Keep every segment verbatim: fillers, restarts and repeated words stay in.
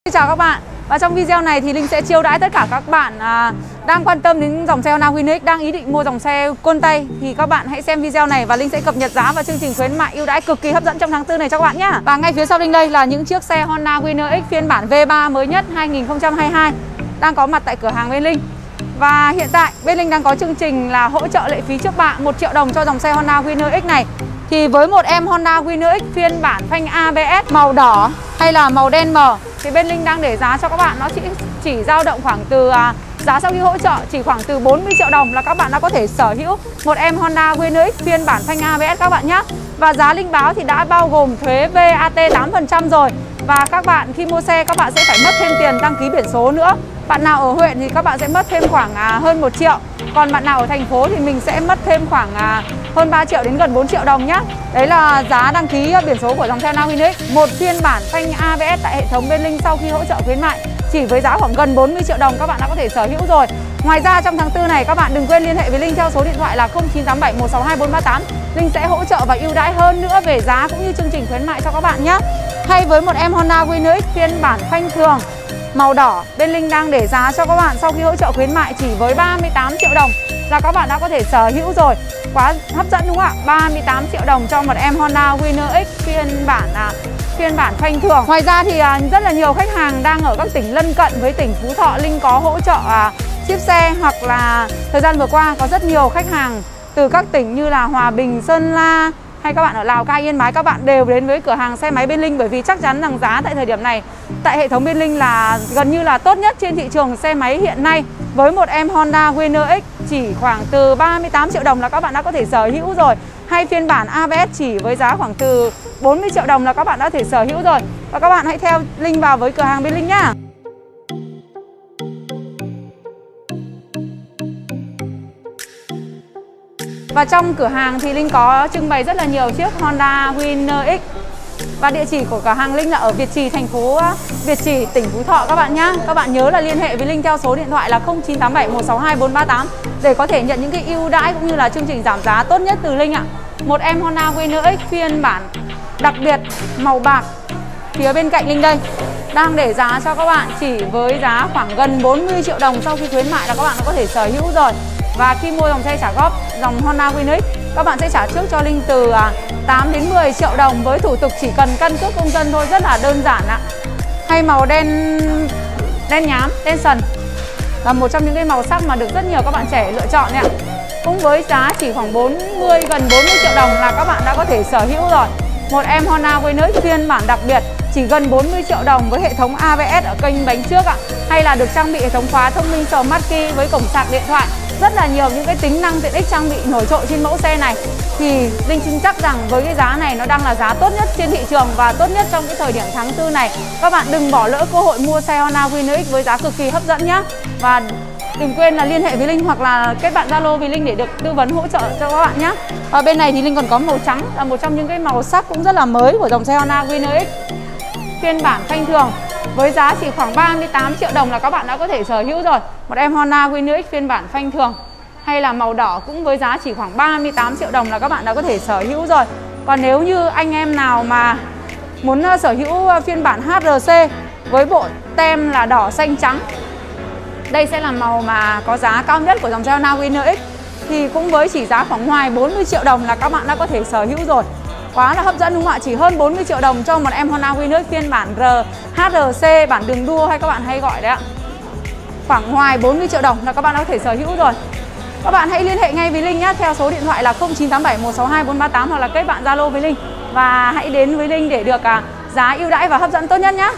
Xin chào các bạn. Và trong video này thì Linh sẽ chiêu đãi tất cả các bạn à, đang quan tâm đến dòng xe Honda Winner X, đang ý định mua dòng xe côn tay thì các bạn hãy xem video này và Linh sẽ cập nhật giá và chương trình khuyến mại ưu đãi cực kỳ hấp dẫn trong tháng tư này cho các bạn nhé. Và ngay phía sau Linh đây là những chiếc xe Honda Winner X phiên bản V ba mới nhất hai nghìn không trăm hai mươi hai đang có mặt tại cửa hàng bên Linh. Và hiện tại bên Linh đang có chương trình là hỗ trợ lệ phí trước bạ một triệu đồng cho dòng xe Honda Winner X này. Thì với một em Honda Winner X phiên bản phanh a bê ét màu đỏ hay là màu đen mờ thì bên Linh đang để giá cho các bạn nó chỉ chỉ dao động khoảng từ à, giá sau khi hỗ trợ chỉ khoảng từ bốn mươi triệu đồng là các bạn đã có thể sở hữu một em Honda Winner X phiên bản phanh a bê ét các bạn nhé. Và giá Linh báo thì đã bao gồm thuế vê a tê tám phần trăm rồi. Và các bạn khi mua xe các bạn sẽ phải mất thêm tiền đăng ký biển số nữa. Bạn nào ở huyện thì các bạn sẽ mất thêm khoảng à, hơn một triệu. Còn bạn nào ở thành phố thì mình sẽ mất thêm khoảng à, hơn ba triệu đến gần bốn triệu đồng nhé. Đấy là giá đăng ký biển số của dòng xe Honda Winner X. Một phiên bản phanh a bê ét tại hệ thống bên Linh sau khi hỗ trợ khuyến mại chỉ với giá khoảng gần bốn mươi triệu đồng các bạn đã có thể sở hữu rồi. Ngoài ra trong tháng tư này các bạn đừng quên liên hệ với Linh theo số điện thoại là không chín tám bảy một sáu hai bốn ba tám. Linh sẽ hỗ trợ và ưu đãi hơn nữa về giá cũng như chương trình khuyến mại cho các bạn nhé. Hay với một em Honda Winner X phiên bản phanh thường màu đỏ, bên Linh đang để giá cho các bạn sau khi hỗ trợ khuyến mại chỉ với ba mươi tám triệu đồng là các bạn đã có thể sở hữu rồi. Quá hấp dẫn đúng không ạ? ba mươi tám triệu đồng cho một em Honda Winner X phiên bản à, phiên bản phanh thường. Ngoài ra thì à, rất là nhiều khách hàng đang ở các tỉnh lân cận với tỉnh Phú Thọ, Linh có hỗ trợ à, ship xe, hoặc là thời gian vừa qua có rất nhiều khách hàng từ các tỉnh như là Hòa Bình, Sơn La hay các bạn ở Lào Cai, Yên Bái, các bạn đều đến với cửa hàng xe máy bên Linh bởi vì chắc chắn rằng giá tại thời điểm này tại hệ thống bên Linh là gần như là tốt nhất trên thị trường xe máy hiện nay. Với một em Honda Winner X chỉ khoảng từ ba mươi tám triệu đồng là các bạn đã có thể sở hữu rồi. Hay phiên bản a bê ét chỉ với giá khoảng từ bốn mươi triệu đồng là các bạn đã có thể sở hữu rồi. Và các bạn hãy theo Linh vào với cửa hàng bên Linh nhá. Và trong cửa hàng thì Linh có trưng bày rất là nhiều chiếc Honda Winner X. Và địa chỉ của cửa hàng Linh là ở Việt Trì, thành phố Việt Trì, tỉnh Phú Thọ các bạn nhé. Các bạn nhớ là liên hệ với Linh theo số điện thoại là không chín tám bảy một sáu hai bốn ba tám để có thể nhận những cái ưu đãi cũng như là chương trình giảm giá tốt nhất từ Linh ạ. Một em Honda Winner X phiên bản đặc biệt màu bạc phía bên cạnh Linh đây đang để giá cho các bạn chỉ với giá khoảng gần bốn mươi triệu đồng sau khi khuyến mại là các bạn đã có thể sở hữu rồi. Và khi mua dòng xe trả góp dòng Honda Winner X, các bạn sẽ trả trước cho Linh từ tám đến mười triệu đồng với thủ tục chỉ cần căn cước công dân thôi, rất là đơn giản ạ. Hay màu đen đen nhám, đen sần là một trong những cái màu sắc mà được rất nhiều các bạn trẻ lựa chọn ạ. Cũng với giá chỉ khoảng bốn mươi gần bốn mươi triệu đồng là các bạn đã có thể sở hữu rồi. Một em Honda Winner X phiên bản đặc biệt chỉ gần bốn mươi triệu đồng với hệ thống a bê ét ở kênh bánh trước ạ. Hay là được trang bị hệ thống khóa thông minh Smart Key với cổng sạc điện thoại. Rất là nhiều những cái tính năng tiện ích trang bị nổi trội trên mẫu xe này. Thì Linh tin chắc rằng với cái giá này nó đang là giá tốt nhất trên thị trường và tốt nhất trong cái thời điểm tháng tư này. Các bạn đừng bỏ lỡ cơ hội mua xe Honda Winner X với giá cực kỳ hấp dẫn nhé. Và đừng quên là liên hệ với Linh hoặc là kết bạn Zalo với Linh để được tư vấn hỗ trợ cho các bạn nhé. Và bên này thì Linh còn có màu trắng là một trong những cái màu sắc cũng rất là mới của dòng xe Honda Winner X phiên bản phanh thường. Với giá chỉ khoảng ba mươi tám triệu đồng là các bạn đã có thể sở hữu rồi. Một em Honda Winner X phiên bản phanh thường hay là màu đỏ cũng với giá chỉ khoảng ba mươi tám triệu đồng là các bạn đã có thể sở hữu rồi. Còn nếu như anh em nào mà muốn sở hữu phiên bản hát rờ xê với bộ tem là đỏ xanh trắng, đây sẽ là màu mà có giá cao nhất của dòng xe Honda Winner X, thì cũng với chỉ giá khoảng ngoài bốn mươi triệu đồng là các bạn đã có thể sở hữu rồi. Quá là hấp dẫn đúng không ạ? Chỉ hơn bốn mươi triệu đồng cho một em Honda Winner X phiên bản hát rờ xê, bản đường đua hay các bạn hay gọi đấy ạ. Khoảng ngoài bốn mươi triệu đồng là các bạn đã có thể sở hữu rồi. Các bạn hãy liên hệ ngay với Linh nhé theo số điện thoại là không chín tám bảy một sáu hai bốn ba tám hoặc là kết bạn Zalo với Linh và hãy đến với Linh để được à, giá ưu đãi và hấp dẫn tốt nhất nhé.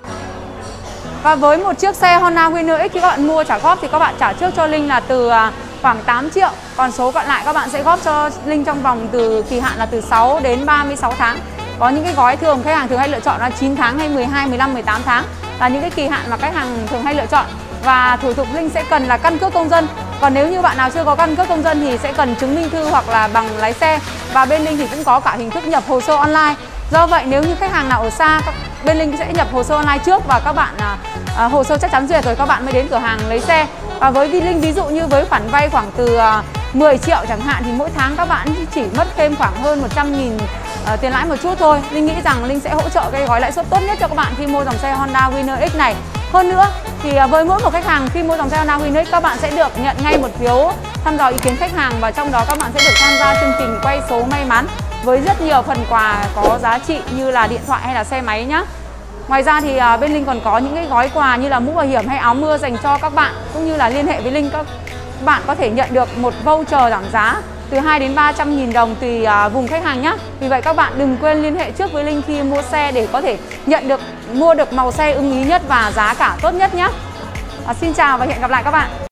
Và với một chiếc xe Honda Winner X khi các bạn mua trả góp thì các bạn trả trước cho Linh là từ à, khoảng tám triệu, còn số còn lại các bạn sẽ góp cho Linh trong vòng từ kỳ hạn là từ sáu đến ba mươi sáu tháng. Có những cái gói thường khách hàng thường hay lựa chọn là chín tháng hay mười hai, mười lăm, mười tám tháng là những cái kỳ hạn mà khách hàng thường hay lựa chọn. Và thủ tục Linh sẽ cần là căn cước công dân. Còn nếu như bạn nào chưa có căn cước công dân thì sẽ cần chứng minh thư hoặc là bằng lái xe. Và bên Linh thì cũng có cả hình thức nhập hồ sơ online. Do vậy nếu như khách hàng nào ở xa, bên Linh sẽ nhập hồ sơ online trước và các bạn à, à, hồ sơ chắc chắn duyệt rồi các bạn mới đến cửa hàng lấy xe. Và với Linh ví dụ như với khoản vay khoảng từ à, mười triệu chẳng hạn thì mỗi tháng các bạn chỉ mất thêm khoảng hơn một trăm nghìn uh, tiền lãi một chút thôi. Linh nghĩ rằng Linh sẽ hỗ trợ cái gói lãi suất tốt nhất cho các bạn khi mua dòng xe Honda Winner X này. Hơn nữa thì với mỗi một khách hàng khi mua dòng xe Honda Win ích, các bạn sẽ được nhận ngay một phiếu thăm dò ý kiến khách hàng, và trong đó các bạn sẽ được tham gia chương trình quay số may mắn với rất nhiều phần quà có giá trị như là điện thoại hay là xe máy nhé. Ngoài ra thì bên Linh còn có những cái gói quà như là mũ bảo hiểm hay áo mưa dành cho các bạn, cũng như là liên hệ với Linh các bạn có thể nhận được một voucher giảm giá từ hai đến ba trăm nghìn đồng tùy vùng khách hàng nhé. Vì vậy các bạn đừng quên liên hệ trước với Linh khi mua xe để có thể nhận được mua được màu xe ưng ý nhất và giá cả tốt nhất nhé. À, xin chào và hẹn gặp lại các bạn.